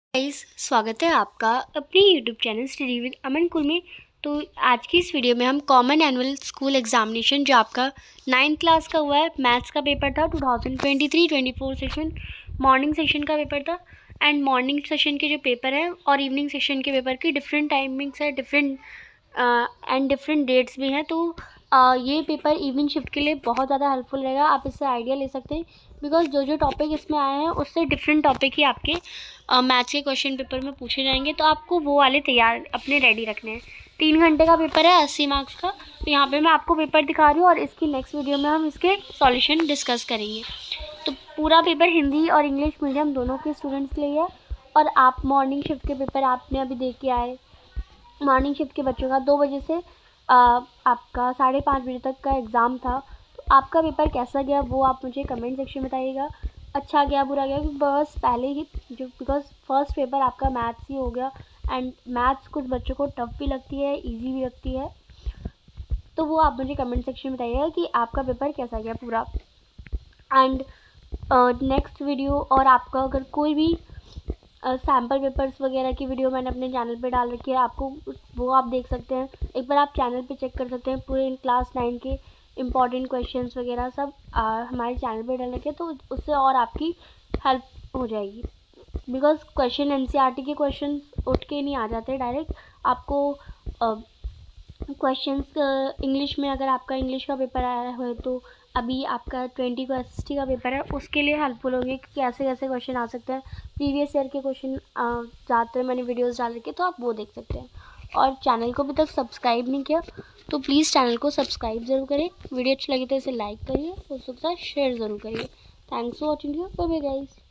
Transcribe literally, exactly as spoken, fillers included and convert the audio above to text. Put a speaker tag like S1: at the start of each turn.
S1: Guys, स्वागत है आपका अपने YouTube channel study with Aman कुल में। तो आज की इस वीडियो में हम कॉमन एनुअल स्कूल एग्जामिनेशन जो आपका नाइन्थ क्लास का हुआ है, मैथ्स का पेपर था two thousand twenty three twenty four session, morning session का पेपर था। एंड मॉर्निंग सेशन के जो पेपर है और इवनिंग सेशन के पेपर की डिफरेंट टाइमिंग्स है, डिफरेंट एंड डिफरेंट डेट्स भी हैं। तो uh, ये पेपर इवनिंग शिफ्ट के लिए बहुत ज़्यादा हेल्पफुल रहेगा। आप इससे आइडिया ले सकते हैं बिकॉज जो जो टॉपिक इसमें आए हैं उससे डिफरेंट टॉपिक ही आपके मैथ्स के क्वेश्चन पेपर में पूछे जाएंगे। तो आपको वो वाले तैयार अपने रेडी रखने हैं। तीन घंटे का पेपर है, अस्सी मार्क्स का। तो यहाँ पे मैं आपको पेपर दिखा रही हूँ और इसकी नेक्स्ट वीडियो में हम इसके सॉल्यूशन डिस्कस करेंगे। तो पूरा पेपर हिंदी और इंग्लिश मीडियम दोनों के स्टूडेंट्स के लिए है। और आप मॉर्निंग शिफ्ट के पेपर आपने अभी देख के आए। मॉर्निंग शिफ्ट के बच्चों का दो बजे से आ, आपका साढ़े पाँच बजे तक का एग्ज़ाम था। तो आपका पेपर कैसा गया वो आप मुझे कमेंट सेक्शन में बताइएगा। अच्छा गया, बुरा गया, क्योंकि बस पहले ही जो बिकॉज फर्स्ट पेपर आपका मैथ्स ही हो गया। एंड मैथ्स कुछ बच्चों को टफ भी लगती है, इजी भी लगती है। तो वो आप मुझे कमेंट सेक्शन में बताइएगा कि आपका पेपर कैसा गया पूरा। एंड नेक्स्ट वीडियो और आपका अगर कोई भी सैम्पल पेपर्स वगैरह की वीडियो मैंने अपने चैनल पे डाल रखी है, आपको वो आप देख सकते हैं। एक बार आप चैनल पे चेक कर सकते हैं। पूरे क्लास नाइन के इम्पॉर्टेंट क्वेश्चंस वगैरह सब आ, हमारे चैनल पे डाल रखे हैं। तो उससे और आपकी हेल्प हो जाएगी बिकॉज क्वेश्चन एनसीईआरटी के क्वेश्चन उठ के नहीं आ जाते डायरेक्ट। आपको क्वेश्चंस इंग्लिश में, अगर आपका इंग्लिश का पेपर आया है तो अभी आपका ट्वेंटी को एस टी का पेपर है, उसके लिए हेल्पफुल होंगे कि कैसे कैसे क्वेश्चन आ सकते हैं। प्रीवियस ईयर के क्वेश्चन ज़्यादातर मैंने वीडियोस डाल रखे, तो आप वो देख सकते हैं। और चैनल को अभी तक सब्सक्राइब नहीं किया तो प्लीज़ चैनल को सब्सक्राइब ज़रूर करें। वीडियो अच्छी लगी तो इसे लाइक करिए, दोस्तों के साथ शेयर ज़रूर करिए। Thanks for watching you, bye bye guys.